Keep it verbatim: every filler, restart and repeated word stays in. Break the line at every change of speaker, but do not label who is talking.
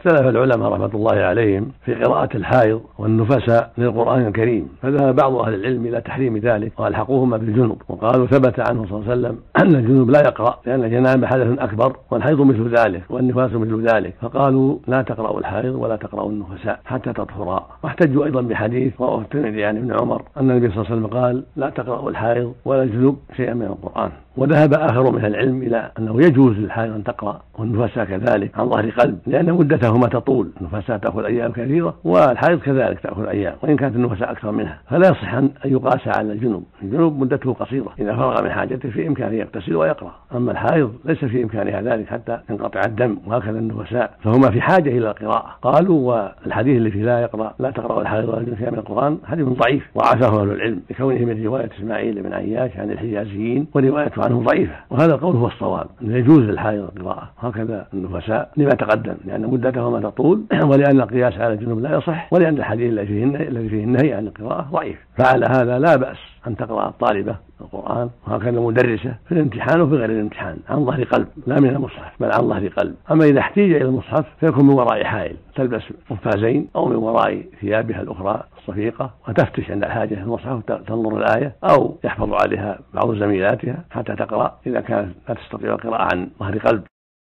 اختلف العلماء رحمة الله عليهم في قراءة الحائض والنفساء للقرآن الكريم، فذهب بعض أهل العلم إلى تحريم ذلك وألحقوهما بالجنب، وقالوا ثبت عنه صلى الله عليه وسلم أن الجنوب لا يقرأ لأن الجنابة حدث أكبر والحيض مثل ذلك والنفاس مثل ذلك، فقالوا لا تقرأوا الحائض ولا تقرأوا النفساء حتى تطهرا. واحتجوا أيضا بحديث رواه الترمذي عن ابن عمر أن النبي صلى الله عليه وسلم قال لا تقرأوا الحائض ولا الجنوب شيئا من القرآن. وذهب آخر من العلم إلى أنه يجوز للحائض أن تقرأ والنفساء كذلك عن ظهر قلب، لأن مدتهما تطول، النفساء تأخذ أيام كثيرة والحائض كذلك تأخذ أيام، وإن كانت النفساء أكثر منها، فلا يصح أن يقاس على الجنوب. الجنوب مدته قصيرة، إذا فرغ من حاجته في إمكانه يغتسل ويقرأ، أما الحائض ليس في إمكانها ذلك حتى ينقطع الدم، وهكذا النفساء فهما في حاجة إلى القراءة. قالوا والحديث اللي فيه لا يقرأ لا تقرأ الحائض ولا الجنوب شيئا من القرآن حديث ضعيف وعافاه أهل العلم لكونه من رواية إسماعيل بن عياش عن الحجازيين، وروايته عنه ضعيفة، وهذا القول هو الصواب أنه يجوز للحائض القراءة، هكذا النفساء لما تقدم لأن مدتهما تطول ولأن القياس على الجنوب لا يصح، ولأن الحديث الذي فيه النهي عن القراءة ضعيف. فعلى هذا لا بأس أن تقرأ الطالبة القرآن وهكذا مدرسة في الامتحان وفي غير الامتحان عن ظهر قلب لا من المصحف بل عن ظهر قلب. أما إذا احتيج إلى المصحف فيكون من وراء حائل تلبس قفازين أو من وراء ثيابها الأخرى الصفيقة وتفتش عند الحاجة في المصحف تنظر الآية، أو يحفظ عليها بعض زميلاتها حتى تقرأ إذا كانت لا تستطيع القراءة عن ظهر قلب.